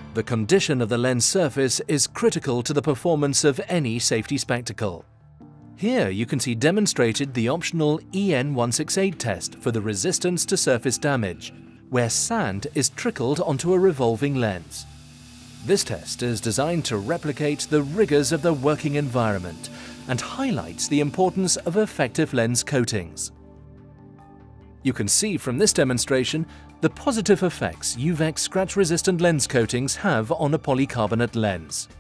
The condition of the lens surface is critical to the performance of any safety spectacle. Here you can see demonstrated the optional EN168 test for the resistance to surface damage, where sand is trickled onto a revolving lens. This test is designed to replicate the rigors of the working environment and highlights the importance of effective lens coatings. You can see from this demonstration the positive effects uvex scratch-resistant lens coatings have on a polycarbonate lens.